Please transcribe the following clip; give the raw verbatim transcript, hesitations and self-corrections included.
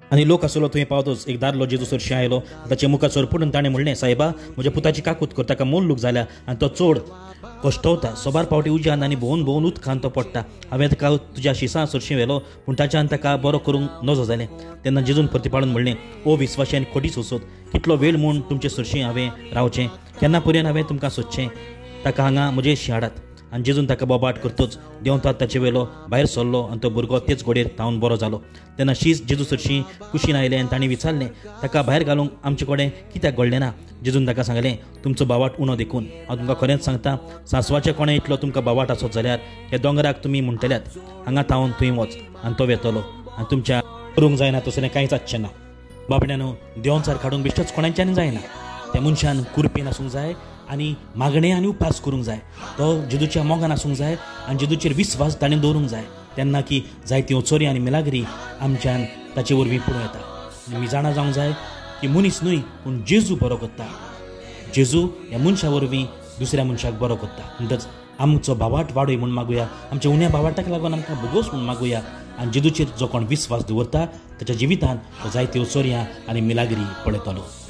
आनी लोक आसलो थंय पावतच एक दादलो जेजू चडशे आयलो ताचे मुखाचोर पडून ताणें म्हणलें, सायबा म्हज्या पुताची काकूत कर, ताका मोल लूक जाल्या आनी तो चड कश्टवता, सोबार पावटी उज्यान आनी भोवन भोवन उदकांत तो पडटा. हांवें ताका तुज्या शिसां चडशें व्हेलो पूण ताच्यान ताका बरो करूंक नजो जालें. तेन्ना जेजून प्रतिपाळून म्हणलें, ओ विस्वाशान खोटी सोसोत, कितलो वेळ म्हूण तुमचे चडशें हांवें रावचें, केन्ना पर्यंत हांवें तुमकां सोदचें, ताका हांगा म्हजे शियाडात. आनी जेजून ताका बोबाट करतोच देंवतात ताचे वेलो भायर सरलो आनी तो भुरगो तेच घोडेर धांवन बरो जालो. तेन्ना शीस जेजू चडशीं कुशीन आयलें आनी तांणी विचारलें, ताका भायर घालूंक आमचे कडेन कित्याक घडलें ना. जेजून ताका सांगलें, तुमचो बाबाट उणो देखून हांव तुमकां खरेंच सांगता, सांसवाच्या कोणे इतलो तुमकां बाबाट आसत जाल्यार हे दोंगराक तुमी म्हणटल्यात हांगा थावन थंय वच आनी तो वेतलो आनी तुमच्या करूंक जायना तसलें कांयच आसचें ना. बाबड्यानो, देंवचार काडूंक बेश्टोच कोणाच्यान जायना. त्या मनशान कुरपेन आसूंक जाय आनी मागणें आनी उपास करूंक जाय. तो जेजूच्या मोगान आसूंक जाय आनी जेजूचेर विस्वास ताणें दवरूंक जाय. तेन्ना की जायत्यो चोरी आनी मिलाग्री आमच्यान ताचे वरवीं पुडूं येता. आमी जाणा जावंक जाय की मनीस न्हय पूण जेजू बरो करता. जेजू ह्या मनशा वरवीं दुसऱ्या मनशाक बरो करता. म्हणटच आमचो बाबाट वाडय म्हूण मागुया, आमच्या उण्या बाबाटाक लागून आमकां भोगोस म्हूण मागुया. आनी जेजूचेर जो कोण विस्वास दवरता ताच्या जिवितान तो जायत्यो चोरयां आनी मिलाग्री पळयतलो.